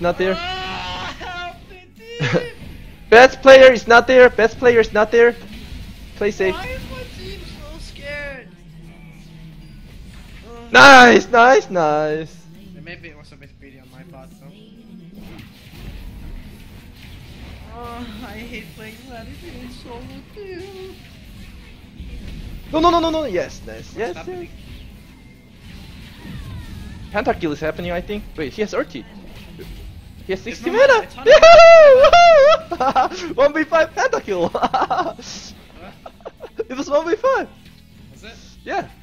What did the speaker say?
not there. Help me, dude! Best player is not there. Best player is not there. Play safe. Why is my team so scared? Nice, nice, nice. Maybe it was a bit greedy on my part though. Oh, I hate playing Vladimir in solo too. No, no, no, no, no. Yes, nice. What's Yes, happening? yes. Pentakill is happening, I think. Wait, he has ulti. He has 60 no mana. mana, it's 100 Yahoo! 1v5 Pentakill. What? It was 1v5. Was it? Yeah.